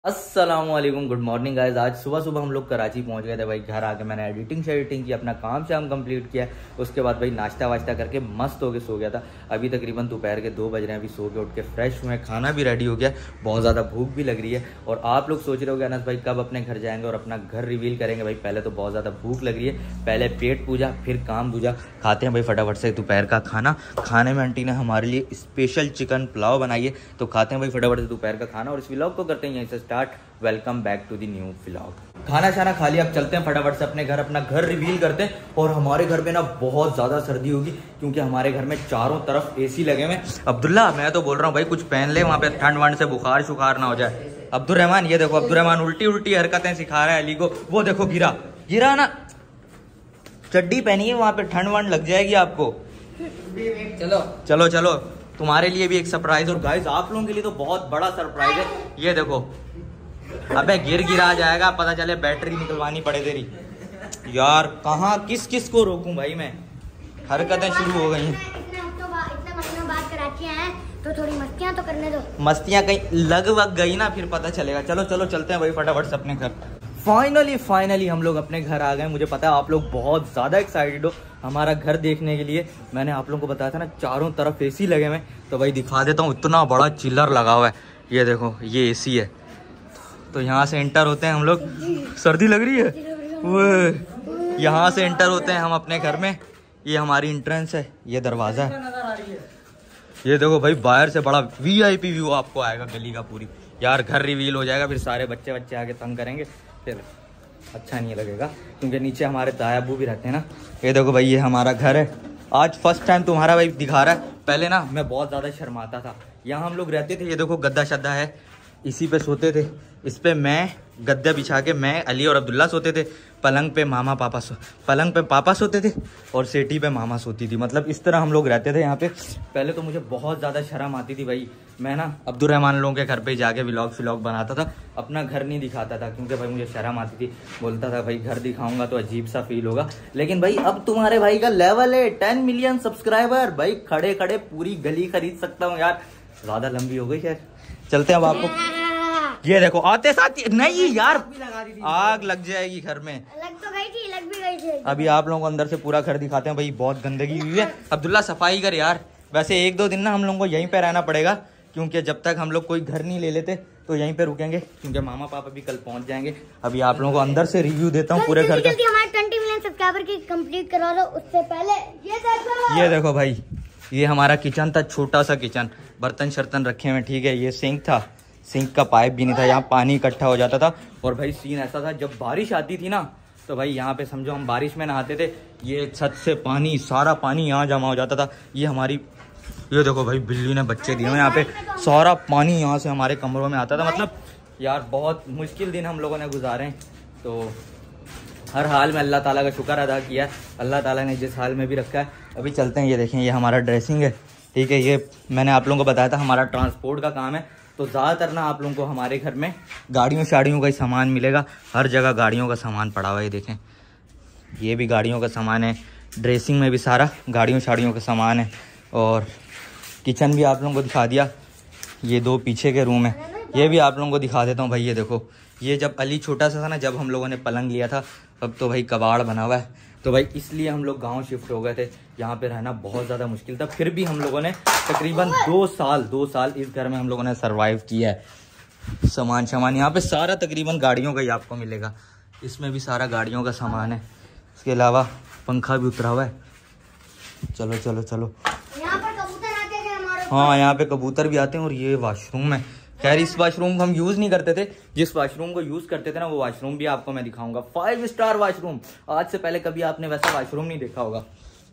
अस्सलामुअलैकुम, good morning guys. आज सुबह सुबह हम लोग कराची पहुंच गए थे भाई। घर आके मैंने एडिटिंग की, अपना काम शाम कंप्लीट किया। उसके बाद भाई नाश्ता वाश्ता करके मस्त होके सो गया था। अभी तकरीबन दोपहर के 2 बज रहे हैं। अभी सो के उठ के फ्रेश हुए, खाना भी रेडी हो गया। बहुत ज़्यादा भूख भी लग रही है। और आप लोग सोच रहे होगे अनस भाई कब अपने घर जाएंगे और अपना घर रिवील करेंगे। भाई पहले तो बहुत ज़्यादा भूख लग रही है, पहले पेट पूजा फिर काम दूजा। खाते हैं भाई फटाफट से दोपहर का खाना। खाने में आंटी ने हमारे लिए स्पेशल चिकन पुलाव बनाई है, तो खाते हैं भाई फटाफट से दोपहर का खाना। और इस व्लॉग को करते हैं यहीं से start. Welcome back to the new vlog. खाना शाना खा लिया, अब चलते हैं फटाफट से अपना घर रिवील करते हैं। और हमारे घर में ना बहुत ज्यादा सर्दी होगी, क्योंकि हमारे घर में चारों तरफ एसी लगे हुए। अब्दुल्ला मैं तो बोल रहा हूँ भाई कुछ पहन ले, वहाँ पे ठंड वंड से बुखार शुखार ना हो जाए। अब्दुल ये देखो, अब्दुल उल्टी हरकतें सिखा रहा है अली को। वो देखो गिरा ना, चड्डी पहनी है, वहाँ पे ठंड वंड लग जाएगी आपको। चलो चलो तुम्हारे लिए भी एक सरप्राइज। और गाइस आप लोगों के लिए तो बहुत बड़ा सरप्राइज है। ये देखो, अबे गिरा जाएगा, पता चले बैटरी निकलवानी पड़े तेरी। यार कहाँ किस को रोकूं भाई मैं, हरकतें शुरू हो गई हैं। तो थोड़ी मस्तियां तो करने दो। मस्तियां कहीं लग वग गई ना फिर पता चलेगा। चलो चलो चलते हैं भाई फटाफट से अपने घर। फाइनली हम लोग अपने घर आ गए। मुझे पता है आप लोग बहुत ज़्यादा एक्साइटेड हो हमारा घर देखने के लिए। मैंने आप लोगों को बताया था ना चारों तरफ एसी लगे हुए, तो भाई दिखा देता हूँ। इतना बड़ा चिल्लर लगा हुआ है, ये देखो ये एसी है। तो यहाँ से एंटर होते हैं हम लोग। सर्दी लग रही है वो, यहाँ से एंटर होते हैं हम अपने घर में। ये हमारी एंट्रेंस है, ये दरवाज़ा है। ये देखो भाई बाहर से बड़ा VIP व्यू आपको आएगा गली का पूरी। यार घर रिवील हो जाएगा, फिर सारे बच्चे आके तंग करेंगे, फिर अच्छा नहीं लगेगा। क्योंकि नीचे हमारे दायाबू भी रहते हैं ना। ये देखो भाई ये हमारा घर है। आज फर्स्ट टाइम तुम्हारा भाई दिखा रहा है। पहले ना मैं बहुत ज़्यादा शर्माता था। यहाँ हम लोग रहते थे, ये देखो गद्दा शद्दा है, इसी पे सोते थे। इस पे मैं गद्दा बिछा के मैं अली और अब्दुल्ला सोते थे। पलंग पे पापा सोते थे और सेटी पे मामा सोती थी। मतलब इस तरह हम लोग रहते थे यहाँ पे। पहले तो मुझे बहुत ज़्यादा शर्म आती थी भाई। मैं ना अब्दुल लोगों के घर पे जाके व्लॉग बनाता था, अपना घर नहीं दिखाता था, क्योंकि भाई मुझे शर्म आती थी। बोलता था भाई घर दिखाऊंगा तो अजीब सा फील होगा। लेकिन भाई अब तुम्हारे भाई का लेवल है 10 मिलियन सब्सक्राइबर। भाई खड़े खड़े पूरी गली खरीद सकता हूँ यार। ज़्यादा लंबी हो गई शायद। चलते हैं अब आपको। ये देखो आते साथ नहीं यार आग लग जाएगी घर में। लग तो गई थी, लग भी गई थी। अभी आप लोगों को अंदर से पूरा घर दिखाते हैं। भाई बहुत गंदगी हुई है। अब्दुल्ला सफाई कर यार। वैसे 1-2 दिन ना हम लोगों को यहीं पे रहना पड़ेगा, क्योंकि जब तक हम लोग कोई घर नहीं ले लेते तो यहीं पे रुकेंगे, क्योंकि मामा पापा भी कल पहुंच जाएंगे। अभी आप लोगों को अंदर से रिव्यू देता हूँ पूरे घर का। हमारे 20 मिलियन सब्सक्राइबर की कंप्लीट करा लो, उससे पहले ये देखो भाई, ये हमारा किचन था, छोटा सा किचन। बर्तन शर्तन रखे हुए, ठीक है। ये सिंक था, सिंक का पाइप भी नहीं था, यहाँ पानी इकट्ठा हो जाता था। और भाई सीन ऐसा था, जब बारिश आती थी ना तो भाई यहाँ पे समझो हम बारिश में नहाते थे। ये छत से पानी, सारा पानी यहाँ जमा हो जाता था। ये हमारी, ये देखो भाई बिल्ली ने बच्चे दिए हैं यहाँ पे। सारा पानी यहाँ से हमारे कमरों में आता था। मतलब यार बहुत मुश्किल दिन हम लोगों ने गुजारे हैं। तो हर हाल में अल्लाह ताला का शुक्र अदा किया। अल्लाह ताला ने जिस हाल में भी रखा है। अभी चलते हैं। ये देखें, ये हमारा ड्रेसिंग है, ठीक है। ये मैंने आप लोगों को बताया था हमारा ट्रांसपोर्ट का काम है। तो ज़्यादातर ना आप लोगों को हमारे घर में गाड़ियों शाड़ियों का ही सामान मिलेगा। हर जगह गाड़ियों का सामान पड़ा हुआ है। ये देखें, ये भी गाड़ियों का सामान है। ड्रेसिंग में भी सारा गाड़ियों शाड़ियों का सामान है। और किचन भी आप लोगों को दिखा दिया। ये 2 पीछे के रूम है, ये भी आप लोगों को दिखा देता हूँ भाई। ये देखो, ये जब अली छोटा सा था ना, जब हम लोगों ने पलंग लिया था, अब तो भाई कबाड़ बना हुआ है। तो भाई इसलिए हम लोग गांव शिफ्ट हो गए थे। यहाँ पे रहना बहुत ज़्यादा मुश्किल था, फिर भी हम लोगों ने तकरीबन 2 साल इस घर में हम लोगों ने सरवाइव किया है। सामान यहाँ पे सारा तकरीबन गाड़ियों का ही आपको मिलेगा। इसमें भी सारा गाड़ियों का सामान है। इसके अलावा पंखा भी उतरा हुआ है। चलो चलो चलो, यहाँ पर कबूतर आते थे हमारे। हाँ यहाँ पे कबूतर भी आते हैं। और ये वाशरूम है। खैर इस वाशरूम को हम यूज़ नहीं करते थे। जिस वाशरूम को यूज़ करते थे ना, वो वाशरूम भी आपको मैं दिखाऊंगा। 5 स्टार वाशरूम। आज से पहले कभी आपने वैसा वाशरूम नहीं देखा होगा।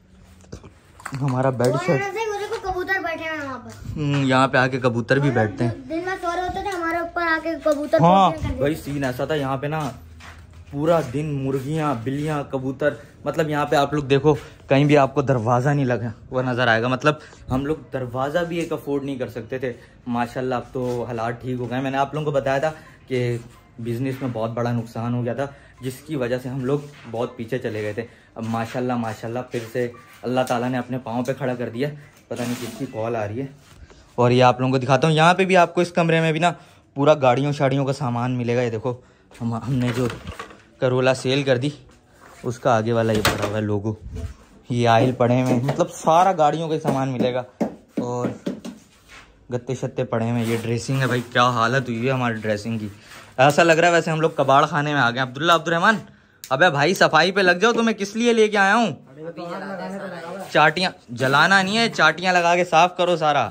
हमारा बेड सेट, कबूतर बैठे हैं वहाँ पर। यहाँ पे आके कबूतर भी बैठते हैं। दिन में सो रहे होते थे, हमारे ऊपर आके कबूतर। हाँ भाई सीन ऐसा था यहाँ पे ना, पूरा दिन मुर्गियाँ, बिल्लियाँ, कबूतर। मतलब यहाँ पे आप लोग देखो, कहीं भी आपको दरवाज़ा नहीं लगा वो नज़र आएगा। मतलब हम लोग दरवाज़ा भी एक अफोर्ड नहीं कर सकते थे। माशाल्लाह अब तो हालात ठीक हो गए। मैंने आप लोगों को बताया था कि बिज़नेस में बहुत बड़ा नुकसान हो गया था, जिसकी वजह से हम लोग बहुत पीछे चले गए थे। अब माशाल्लाह फिर से अल्लाह ताला ने अपने पाँव पे खड़ा कर दिया। पता नहीं किसकी कॉल आ रही है। और ये आप लोगों को दिखाता हूँ। यहाँ पे भी आपको इस कमरे में भी ना पूरा गाड़ियों शाड़ियों का सामान मिलेगा। ये देखो हमने जो करोला सेल कर दी उसका आगे वाला ये पड़ा हुआ है लोगो, ये आयल पड़े हुए, मतलब सारा गाड़ियों का सामान मिलेगा। और गत्ते शत्ते पड़े हुए, ये ड्रेसिंग है भाई, क्या हालत हुई है हमारी ड्रेसिंग की। ऐसा लग रहा है वैसे हम लोग कबाड़ खाने में आ गए। अब्दुलरहमान, अबे भाई सफाई पे लग जाओ, तुम्हें किस लिए लेके आया हूँ? चाटियाँ जलाना नहीं है, चाटियाँ लगा के साफ करो सारा।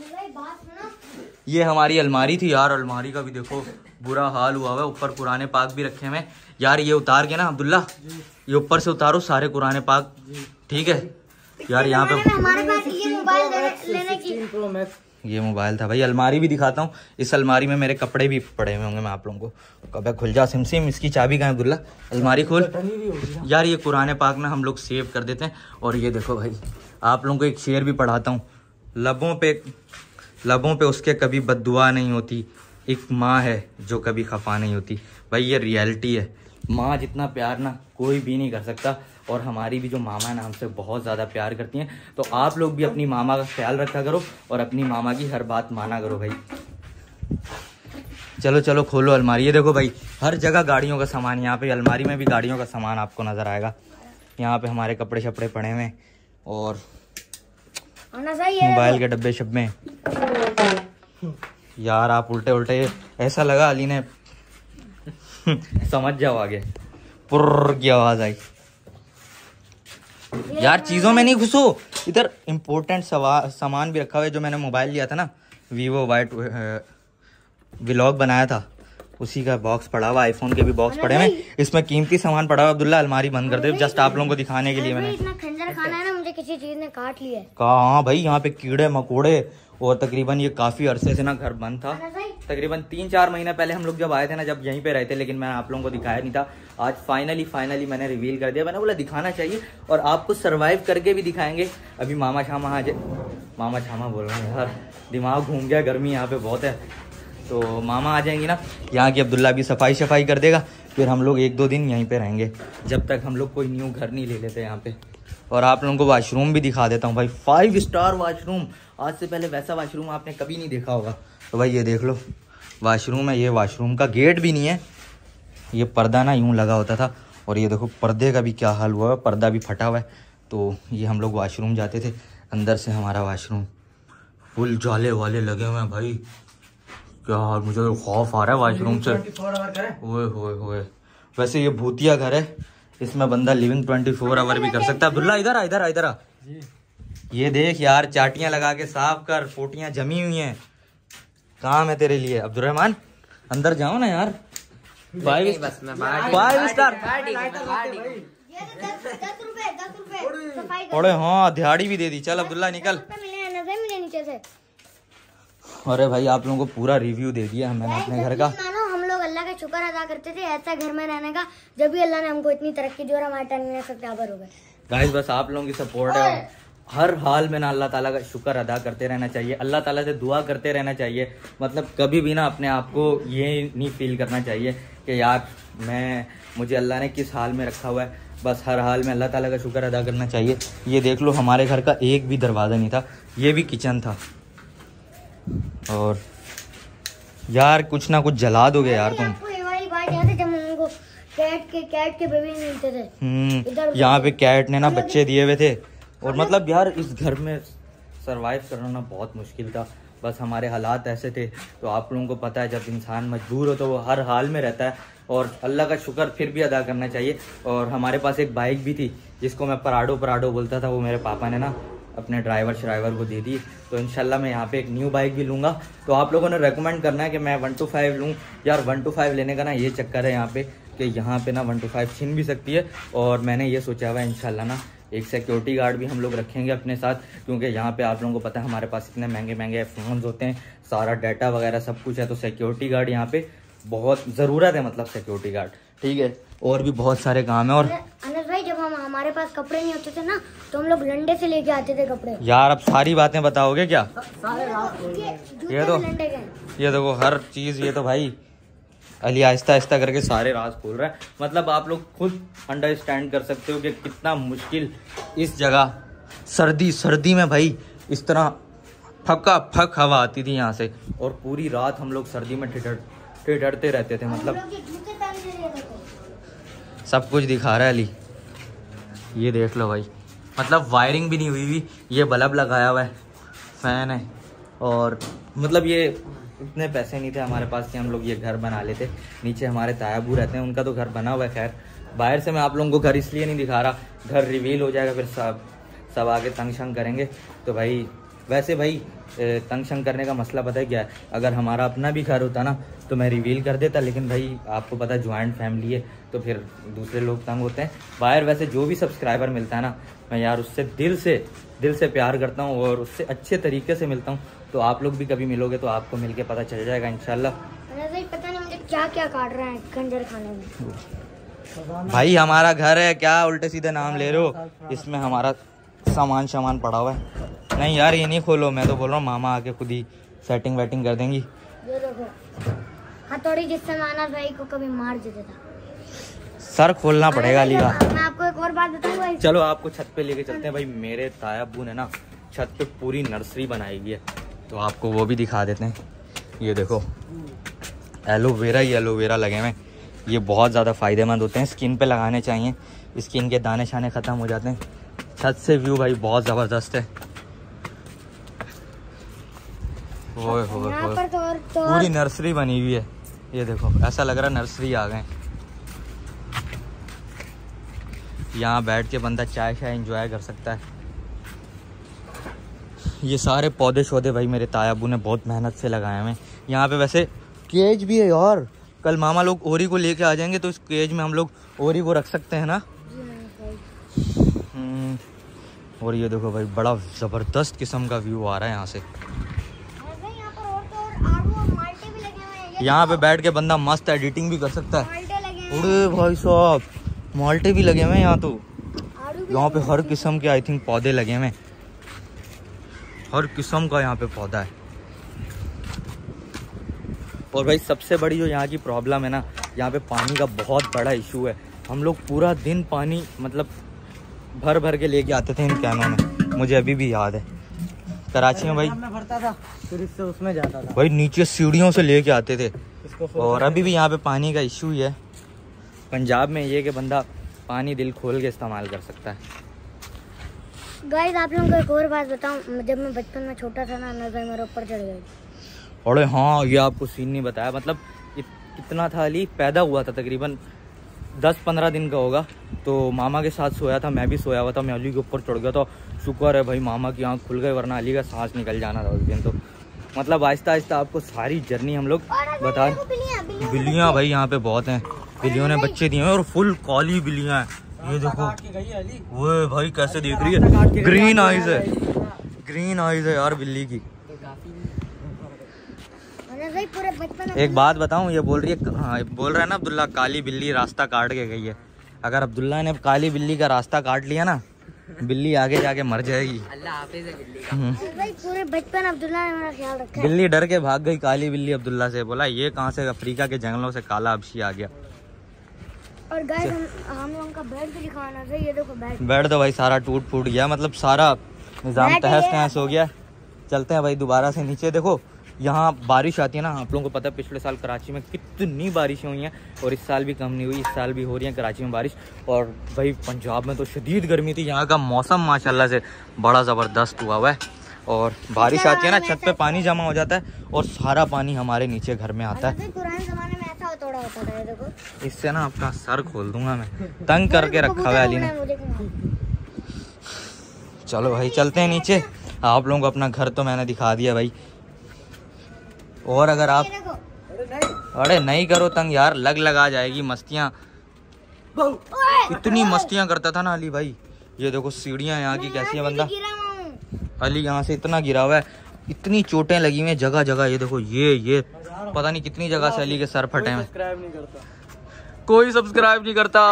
ये हमारी अलमारी थी यार, अलमारी का भी देखो बुरा हाल हुआ हुआ है। ऊपर कुराने पाक भी रखे हुए यार, ये उतार के ना अब्दुल्ला, ये ऊपर से उतारो सारे कुराने पाक, ठीक है यार। यहाँ पे हमारे पास ये मोबाइल लेने की ये मोबाइल था भाई। अलमारी भी दिखाता हूँ, इस अलमारी में मेरे कपड़े भी पड़े हुए होंगे मैं आप लोगों को। कब खुल जा सिमसिम, इसकी चाबी कहाँ है अब्दुल्ला? अलमारी खोल यार। ये कुराने पाक ना हम लोग सेव कर देते हैं। और ये देखो भाई, आप लोगों को एक शेर भी पढ़ाता हूँ। लबों पे उसके कभी बद्दुआ नहीं होती, एक माँ है जो कभी खफा नहीं होती। भाई ये रियलिटी है, माँ जितना प्यार ना कोई भी नहीं कर सकता। और हमारी भी जो मामा है ना हमसे बहुत ज़्यादा प्यार करती हैं। तो आप लोग भी अपनी मामा का ख्याल रखा करो और अपनी मामा की हर बात माना करो भाई। चलो चलो खोलो अलमारी। ये देखो भाई, हर जगह गाड़ियों का सामान, यहाँ पे अलमारी में भी गाड़ियों का सामान आपको नज़र आएगा। यहाँ पे हमारे कपड़े शपड़े पड़े हुए और मोबाइल के डब्बे शब्बे। यार आप उल्टे उल्टे, ऐसा लगा अली ने समझ जाओ आगे, पुर्र की आवाज आई। यार चीजों में नहीं घुसो, इधर इम्पोर्टेंट सामान भी रखा हुआ है। जो मैंने मोबाइल लिया था ना, वीवो वाइट व्लॉग बनाया था, उसी का बॉक्स पड़ा हुआ। आईफोन के भी बॉक्स पड़े हैं, इसमें कीमती सामान पड़ा हुआ। अब्दुल्ला अलमारी बंद कर दे, जस्ट आप लोगों को दिखाने के लिए मैंने। इतना खंजर खाना है ना, मुझे किसी चीज ने काट लिया है। कहाँ भाई, यहाँ पे कीड़े मकोड़े। और तकरीबन ये काफी अरसे से ना घर बंद था। तकरीबन 3-4 महीने पहले हम लोग जब आए थे ना, जब यहीं पे रहते, लेकिन मैं आप लोगों को दिखाया नहीं था। आज फाइनली मैंने रिवील कर दिया। मैंने बोला दिखाना चाहिए और आपको सरवाइव करके भी दिखाएंगे। अभी मामा छामा बोल रहे हैं यार, दिमाग घूम गया, गर्मी यहाँ पे बहुत है। तो मामा आ जाएंगी ना, यहाँ की अब्दुल्ला भी सफाई कर देगा। फिर हम लोग 1-2 दिन यहीं पे रहेंगे, जब तक हम लोग कोई न्यू घर नहीं ले लेते यहाँ पे। और आप लोगों को वाशरूम भी दिखा देता हूँ भाई, 5 स्टार वाशरूम। आज से पहले वैसा वाशरूम आपने कभी नहीं देखा होगा। तो भाई ये देख लो वाशरूम है। ये वाशरूम का गेट भी नहीं है, ये पर्दा ना यूँ लगा होता था। और ये देखो पर्दे का भी क्या हाल हुआ है, पर्दा भी फटा हुआ है। तो ये हम लोग वाशरूम जाते थे, अंदर से हमारा वाशरूम फुल जाले वाले लगे हुए हैं भाई। क्या हाल, मुझे खौफ आ रहा है वाशरूम से। ओए वैसे ये भूतिया घर है, इसमें बंदा लिविंग 24 आवर भी कर सकता है। अब्दुल्ला इधर आ। ये देख यार, चाटियां लगा के साफ कर, पोटियां जमी हुई हैं। काम है तेरे लिए अब्दुलरहमान, अंदर जाओ ना यार। 5 स्टार। अरे हाँ, दिहाड़ी भी दे दी। चल अब्दुल्ला निकल। अरे भाई आप लोगों को पूरा रिव्यू दे दिया मैंने अपने घर का। हम लोग अल्लाह का शुक्र अदा करते थे ऐसा घर में रहने का, जब भी अल्लाह ने हमको इतनी तरक्की दी और हमारे टर्न सब्सक्राइबर हो गए। गाइस बस आप लोगों की सपोर्ट है, हर हाल में ना अल्लाह ताला का शुक्र अदा करते रहना चाहिए, अल्लाह ताला से दुआ करते रहना चाहिए। मतलब कभी भी ना अपने आप को ये नहीं फील करना चाहिए कि यार मुझे अल्लाह ने किस हाल में रखा हुआ है। बस हर हाल में अल्लाह ताला का शुक्र अदा करना चाहिए। ये देख लो, हमारे घर का एक भी दरवाज़ा नहीं था, ये भी किचन था। और यार कुछ ना कुछ जला दोगे यार तुम। कैट के बेबी मिलते थे। यहाँ पे कैट ने ना बच्चे दिए हुए थे। और मतलब यार इस घर में सरवाइव करना ना बहुत मुश्किल था। बस हमारे हालात ऐसे थे। तो आप लोगों को पता है जब इंसान मजबूर हो तो वो हर हाल में रहता है, और अल्लाह का शुक्र फिर भी अदा करना चाहिए। और हमारे पास एक बाइक भी थी जिसको मैं पराडो बोलता था, वो मेरे पापा ने ना अपने ड्राइवर को दे दी। तो इंशाल्लाह मैं यहाँ पे एक न्यू बाइक भी लूँगा। तो आप लोगों ने रेकमेंड करना है कि मैं 125 लूँ। यार 125 लेने का ना ये चक्कर है यहाँ पे कि यहाँ पे ना 125 छिन भी सकती है। और मैंने ये सोचा हुआ है इंशाल्लाह ना एक सिक्योरिटी गार्ड भी हम लोग रखेंगे अपने साथ, क्योंकि यहाँ पे आप लोगों को पता है हमारे पास इतने महंगे फ़ोन्स होते हैं, सारा डाटा वगैरह सब कुछ है। तो सिक्योरिटी गार्ड यहाँ पे बहुत ज़रूरत है, मतलब सिक्योरिटी गार्ड, ठीक है। और भी बहुत सारे काम है। और अनस भाई जब हमारे पास कपड़े नहीं होते थे ना, तो हम लोग लंडे से लेके आते थे कपड़े। यार अब सारी बातें बताओगे क्या? ये देखो हर चीज़, ये तो भाई अली आहिस्ता आहिस्ता करके सारे राज खोल रहा है। मतलब आप लोग खुद अंडरस्टैंड कर सकते हो कि कितना मुश्किल इस जगह सर्दी में भाई इस तरह फक्का फक हवा आती थी यहाँ से, और पूरी रात हम लोग सर्दी में ठिठुरते रहते थे। मतलब सब कुछ दिखा रहा है अली, ये देख लो भाई। मतलब वायरिंग भी नहीं हुई, ये बल्ब लगाया हुआ है, फैन है, और मतलब ये इतने पैसे नहीं थे हमारे पास कि हम लोग ये घर बना लेते। नीचे हमारे तायाबू रहते हैं, उनका तो घर बना हुआ है। खैर बाहर से मैं आप लोगों को घर इसलिए नहीं दिखा रहा, घर रिवील हो जाएगा, फिर सब आगे तंग शंग करेंगे। तो भाई वैसे भाई तंग शंग करने का मसला पता है क्या है, अगर हमारा अपना भी घर होता ना तो मैं रिवील कर देता, लेकिन भाई आपको पता है ज्वाइंट फैमिली है तो फिर दूसरे लोग तंग होते हैं। बाहर वैसे जो भी सब्सक्राइबर मिलता है ना, मैं यार उससे दिल से प्यार करता हूँ और उससे अच्छे तरीके से मिलता हूँ। तो आप लोग भी कभी मिलोगे तो आपको मिलके पता चल जाएगा इंशाल्लाह। पता नहीं मुझे क्या क्या काट रहा है खंजर खाने में। भाई हमारा घर है, क्या उल्टे सीधे नाम ले रहे हो, इसमें हमारा सामान पड़ा हुआ है। नहीं यार ये नहीं खोलो, मैं तो बोल रहा हूँ मामा आके खुद ही सेटिंग वेटिंग कर देंगी। ये देखो हथौड़ी जिससे माना भाई को कभी मार देता था। सर खोलना पड़ेगा अली का। मैं आपको एक और बात बताऊंगा। चलो आपको छत पे लेके चलते हैं भाई। मेरे तायाबू ने ना छत पे पूरी नर्सरी बनाई हुई है, तो आपको वो भी दिखा देते हैं। ये देखो एलोवेरा ही एलोवेरा लगे हुए हैं, ये बहुत ज़्यादा फ़ायदेमंद होते हैं, स्किन पे लगाने चाहिए, स्किन के दाने शाने ख़त्म हो जाते हैं। छत से व्यू भाई बहुत ज़बरदस्त है। ओए होए पूरी नर्सरी बनी हुई है, ये देखो ऐसा लग रहा है नर्सरी आ गए। यहाँ बैठ के बंदा चाय शाय एंजॉय कर सकता है। ये सारे पौधे शौधे भाई मेरे तायाबू ने बहुत मेहनत से लगाए हुए हैं। यहाँ पे वैसे केज भी है यार, कल मामा लोग ओरी को लेके आ जाएंगे तो इस केज में हम लोग ओरी को रख सकते हैं ना। और ये देखो भाई बड़ा ज़बरदस्त किस्म का व्यू आ रहा है यहाँ से। यहाँ पे बैठ के बंदा मस्त एडिटिंग भी कर सकता है। अरे भाई साहब माल्टे भी लगे हुए हैं यहाँ, तो यहाँ पे हर किस्म के आई थिंक पौधे लगे हुए हैं, हर किस्म का यहाँ पे पौधा है। और भाई सबसे बड़ी जो यहाँ की प्रॉब्लम है ना, यहाँ पे पानी का बहुत बड़ा इशू है। हम लोग पूरा दिन पानी मतलब भर के लेके आते थे इन कैनों में, मुझे अभी भी याद है। कराची में भाई भरता था फिर इससे उसमें जाता था भाई, नीचे सीढ़ियों से लेके आते थे। और अभी भी यहाँ पे पानी का इशू ही है। पंजाब में ये कि बंदा पानी दिल खोल के इस्तेमाल कर सकता है। गाइस आप लोगों को एक और बात बताऊं, जब मैं बचपन में छोटा था ना, नजर मेरे ऊपर चढ़ गई। अरे हाँ ये आपको सीन नहीं बताया, मतलब कितना था अली, पैदा हुआ था तकरीबन 10-15 दिन का होगा, तो मामा के साथ सोया था, मैं भी सोया हुआ था, मैं अली के ऊपर चढ़ गया था। शुक्र है भाई मामा की आँख खुल गई, वरना अली का सांस निकल जाना था उस दिन। तो मतलब आहिस्ता आहिस्ता आपको सारी जर्नी हम लोग बता। बिल्लियाँ भाई यहाँ पे बहुत हैं, बिल्लियों ने बच्चे दिए हैं और फुल काली बिल्लियाँ हैं। ये देखो वो भाई कैसे देख रही है, ग्रीन आइज है, ग्रीन आइज है यार बिल्ली की। एक बात बताऊं, ये बोल रही है, हाँ बोल रहा है ना अब्दुल्ला, काली बिल्ली रास्ता काट के गई है। अगर अब्दुल्ला ने काली बिल्ली का रास्ता काट लिया ना, बिल्ली आगे जाके मर जाएगी। अल्लाह हाफिज़ है बिल्ली। पूरे बचपन अब्दुल्ला ने मेरा ख्याल रखा है। बिल्ली डर के भाग गई, काली बिल्ली अब्दुल्ला से, बोला ये कहाँ से अफ्रीका के जंगलों से काला हबशी आ गया। और गाइस हम लोगों का बेड भी दिखाना था, ये देखो बेड तो भाई सारा टूट फूट गया, मतलब सारा निजाम तहस नहस हो गया। चलते हैं भाई दोबारा से नीचे। देखो यहाँ बारिश आती है ना, आप लोगों को पता है पिछले साल कराची में कितनी बारिशें हुई हैं, और इस साल भी कम नहीं हुई, इस साल भी हो रही है कराची में बारिश। और भाई पंजाब में तो शदीद गर्मी थी, यहाँ का मौसम माशाल्लाह से बड़ा ज़बरदस्त हुआ है। और बारिश आती है ना, छत पे पानी जमा हो जाता है और सारा पानी हमारे नीचे घर में आता है। पुराने जमाने में ऐसा होता था, देखो इससे ना अपना सर खोल दूंगा मैं, तंग करके रखा हुआ है अली ने। चलो भाई चलते हैं नीचे। आप लोगों को अपना घर तो मैंने दिखा दिया भाई, और अगर आप अरे नहीं करो तंग यार, लगा जाएगी मस्तियाँ। इतनी मस्तियाँ करता था ना अली भाई। ये देखो सीढ़ियाँ यहाँ की कैसी है, बंदा अली यहाँ से इतना गिरा हुआ है, इतनी चोटें लगी हुई हैं जगह जगह। ये देखो ये पता नहीं कितनी जगह से अली के सर फटे हैं। कोई सब्सक्राइब नहीं करता।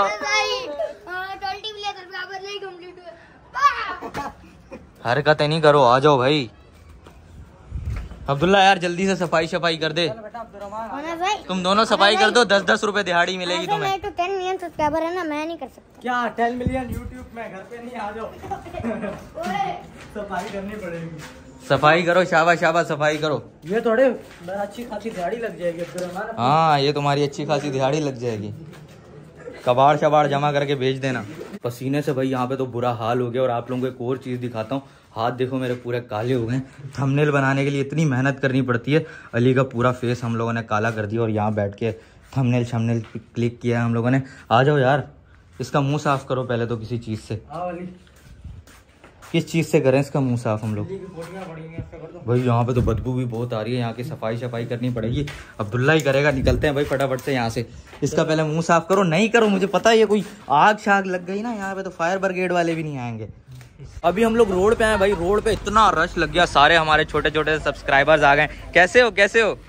हरकतें नहीं करो, आ जाओ भाई। अब्दुल्ला यार जल्दी से सफाई शफाई कर दे। तुम दोनों सफाई कर दो, 10-10 रुपए दिहाड़ी मिलेगी तुम्हें। मैं तो 10 मिलियन सब्सक्राइबर है ना, मैं नहीं कर सकता। क्या 10 मिलियन यूट्यूब में, घर पे नहीं, आ जाओ। सफाई करनी पड़ेगी। सफाई करो, शाबाश शाबाश, सफाई करो। ये थोड़े अच्छी खासी दिहाड़ी लग जाएगी अब्दुर्रहमान। हाँ, ये तुम्हारी अच्छी खासी दिहाड़ी लग जाएगी। कबाड़ शबाड़ जमा करके भेज देना। पसीने से भाई यहाँ पे तो बुरा हाल हो गया। और आप लोगों को एक और चीज़ दिखाता हूँ, हाथ देखो मेरे पूरे काले हो गए। थंबनेल बनाने के लिए इतनी मेहनत करनी पड़ती है। अली का पूरा फेस हम लोगों ने काला कर दिया और यहाँ बैठ के थंबनेल शमनेल क्लिक किया हम लोगों ने। आ जाओ यार, इसका मुंह साफ करो पहले तो किसी चीज़ से। किस चीज़ से करें इसका मुंह साफ हम लोग? भाई यहाँ पे तो बदबू भी बहुत आ रही है, यहाँ की सफाई शफाई करनी पड़ेगी। अब्दुल्ला ही करेगा, निकलते हैं भाई फटाफट से यहाँ से। इसका पहले मुंह साफ करो। नहीं करो, मुझे पता है ये कोई आग शाग लग गई ना यहाँ पे तो फायर ब्रिगेड वाले भी नहीं आएंगे। अभी हम लोग रोड पे आए भाई, रोड पे इतना रश लग गया, सारे हमारे छोटे छोटे सब्सक्राइबर्स आ गए। कैसे हो कैसे हो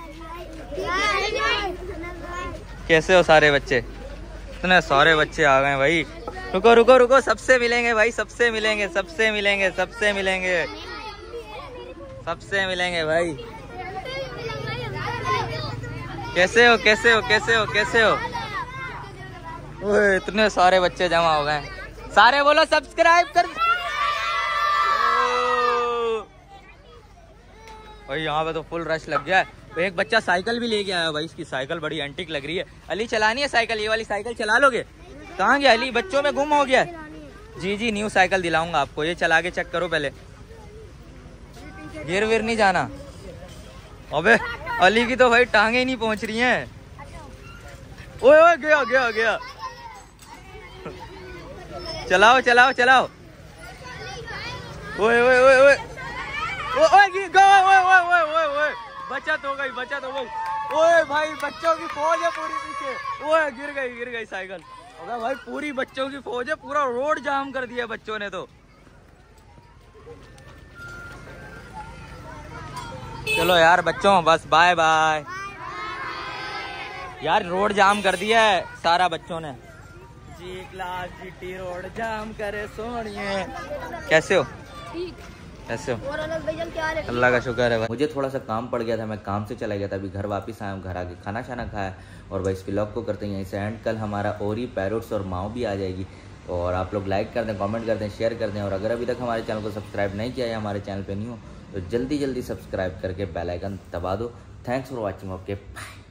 कैसे हो सारे बच्चे? इतने सारे बच्चे आ गए भाई। रुको रुको रुको, सबसे मिलेंगे भाई, सबसे मिलेंगे, सबसे मिलेंगे, सबसे मिलेंगे, सबसे मिलेंगे भाई। कैसे हो कैसे हो कैसे हो कैसे हो? ओए इतने सारे बच्चे जमा हो गए। सारे बोलो सब्सक्राइब कर। भाई यहाँ पे तो फुल रश लग गया है। तो एक बच्चा साइकिल भी लेके आया भाई, इसकी साइकिल बड़ी एंटिक लग रही है। अली चलानी है साइकिल? ये वाली साइकिल चला लोगे? कहाँ गया अली? बच्चों में गुम हो गया। जी जी, न्यू साइकिल दिलाऊंगा आपको, ये चला के चेक करो पहले। गिर विर नहीं जाना। अबे अली की तो भाई टांगे ही नहीं पहुंच रही हैं। ओए ओए, गया गया गया। चलाओ चलाओ चलाओ। ओए ओए ओए ओए ओए, बचत हो गई बचत हो गई। ओए भाई बच्चों की फौज है पूरी पीछे। ओए गिर गई साइकिल। अबे भाई पूरी बच्चों की फौज है, पूरा रोड जाम कर दिया बच्चों ने तो। चलो यार बच्चों, बस बाय बाय यार, रोड जाम कर दिया है सारा बच्चों ने। जी क्लास जीटी रोड जाम करे सोनिए। कैसे हो कैसे हो? अल्लाह का शुक्र है भाई। मुझे थोड़ा सा काम पड़ गया था, मैं काम से चला गया था, अभी घर वापस आया हूँ, घर आके खाना शाना खाया। और भाई इस व्लॉग को करते हैं यहीं से एंड। कल हमारा ओरी पैरोट्स और माओ भी आ जाएगी। और आप लोग लाइक कर दें, कमेंट कर दें, शेयर कर दें। और अगर अभी तक हमारे चैनल को सब्सक्राइब नहीं किया है, हमारे चैनल पर नहीं हो तो जल्दी जल्दी सब्सक्राइब करके बेल आइकन दबा दो। Thanks for watching. Okay bye.